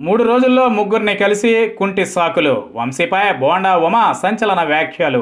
3 రోజుల్లో ముగ్గురిని కలిసి కుంటి సాకులు. వంశీపై బోండా ఉమ సంచలన వ్యాఖ్యలు.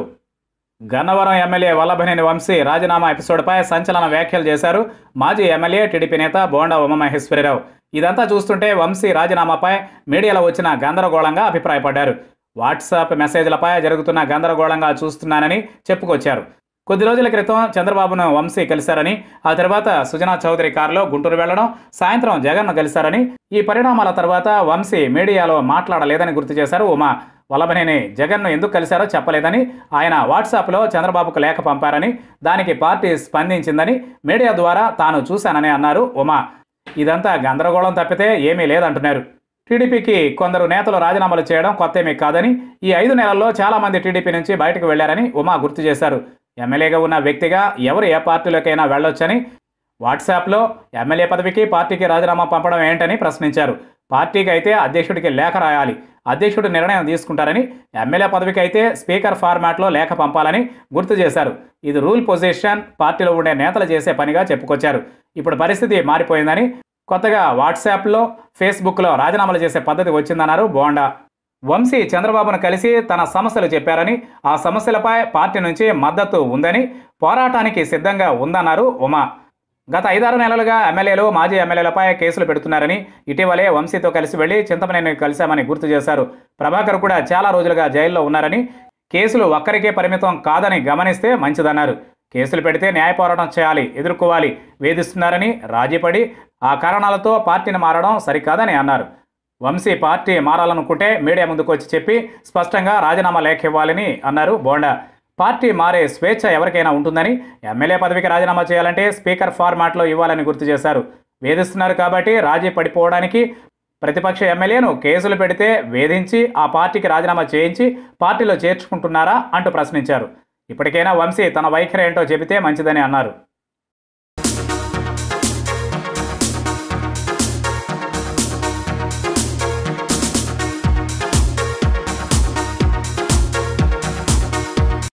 గన్నవరం ఎమ్మెల్యే వల్లభనేని వంశీ రాజీనామా ఎపిసోడ్పై సంచలన వ్యాఖ్యలు చేశారు మాజీ ఎమ్మెల్యే టీడీపీ నేత బోండా ఉమామహేశ్వరరావు. ఇదంతా చూస్తుంటే వంశీ రాజీనామాపై మీడియాలో వచ్చిన గందరగోళంగా అభిప్రాయపడ్డారు. వాట్సాప్ మెసేజ్లపై జరుగుతున్న గందరగోళంగా చూస్తున్నానని చెప్పుకొచ్చారు. కొద్ది రోజుల క్రితం చంద్రబాబును వంశీ కలిశారని, ఆ తర్వాత సుజనా చౌదరి కారులో గుంటూరు వెళ్లడం, సాయంత్రం జగన్ను కలిశారని, ఈ పరిణామాల తర్వాత వంశీ మీడియాలో మాట్లాడలేదని గుర్తు చేశారు ఉమా. వల్లభనేని జగన్ను ఎందుకు కలిశారో చెప్పలేదని, ఆయన వాట్సాప్లో చంద్రబాబుకు లేఖ పంపారని, దానికి పార్టీ స్పందించిందని మీడియా ద్వారా తాను చూశానని అన్నారు ఉమా. ఇదంతా గందరగోళం తప్పితే ఏమీ లేదంటున్నారు. టీడీపీకి కొందరు నేతలు రాజీనామాలు చేయడం కొత్తేమీ కాదని, ఈ 5 నెలల్లో చాలామంది టీడీపీ నుంచి బయటకు వెళ్లారని ఉమా గుర్తు చేశారు. ఎమ్మెల్యేగా ఉన్న వ్యక్తిగా ఎవరు ఏ పార్టీలోకైనా వెళ్ళొచ్చని, వాట్సాప్లో ఎమ్మెల్యే పదవికి పార్టీకి రాజీనామా పంపడం ఏంటని ప్రశ్నించారు. పార్టీకి అయితే అధ్యక్షుడికి లేఖ రాయాలి, అధ్యక్షుడు నిర్ణయం తీసుకుంటారని, ఎమ్మెల్యే పదవికి అయితే స్పీకర్ ఫార్మాట్లో లేఖ పంపాలని గుర్తు చేశారు. ఇది రూల్ పొజిషన్, పార్టీలో ఉండే నేతలు చేసే పనిగా చెప్పుకొచ్చారు. ఇప్పుడు పరిస్థితి మారిపోయిందని, కొత్తగా వాట్సాప్లో, ఫేస్బుక్లో రాజీనామాలు చేసే పద్ధతి వచ్చిందన్నారు బోండా. వంశీ చంద్రబాబును కలిసి తన సమస్యలు చెప్పారని, ఆ సమస్యలపై పార్టీ నుంచి మద్దతు ఉందని, పోరాటానికి సిద్ధంగా ఉందన్నారు ఉమా. గత 5-6 నెలలుగా ఎమ్మెల్యేలు, మాజీ ఎమ్మెల్యేలపై కేసులు పెడుతున్నారని, ఇటీవలే వంశీతో కలిసి వెళ్లి చింతమనేని కలిశామని గుర్తు చేశారు. ప్రభాకర్ కూడా చాలా రోజులుగా జైల్లో ఉన్నారని, కేసులు ఒక్కరికే పరిమితం కాదని గమనిస్తే మంచిదన్నారు. కేసులు పెడితే న్యాయ పోరాటం చేయాలి, ఎదుర్కోవాలి, వేధిస్తున్నారని రాజీపడి ఆ కారణాలతో పార్టీని మారడం సరికాదని అన్నారు. వంశీ పార్టీ మారాలనుకుంటే మీడియా ముందుకు వచ్చి చెప్పి స్పష్టంగా రాజీనామా లేఖ ఇవ్వాలని అన్నారు బోండా. పార్టీ మారే స్వేచ్ఛ ఎవరికైనా ఉంటుందని, ఎమ్మెల్యే పదవికి రాజీనామా చేయాలంటే స్పీకర్ ఫార్మాట్లో ఇవ్వాలని గుర్తు చేశారు. వేధిస్తున్నారు కాబట్టి రాజీ పడిపోవడానికి ప్రతిపక్ష ఎమ్మెల్యేను కేసులు పెడితే వేధించి ఆ పార్టీకి రాజీనామా చేయించి పార్టీలో చేర్చుకుంటున్నారా అంటూ ప్రశ్నించారు. ఇప్పటికైనా వంశీ తన వైఖరి ఏంటో చెబితే మంచిదని అన్నారు.